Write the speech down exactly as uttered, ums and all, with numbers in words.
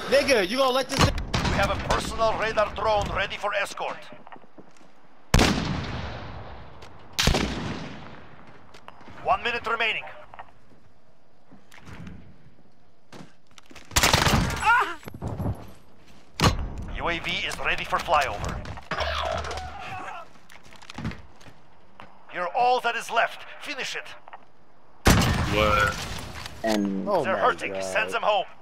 Nigga, you gonna let this... We have a personal radar drone ready for escort. One minute remaining. Ah! U A V is ready for flyover. You're all that is left. Finish it. What? And Oh They're my hurting. God. Send them home.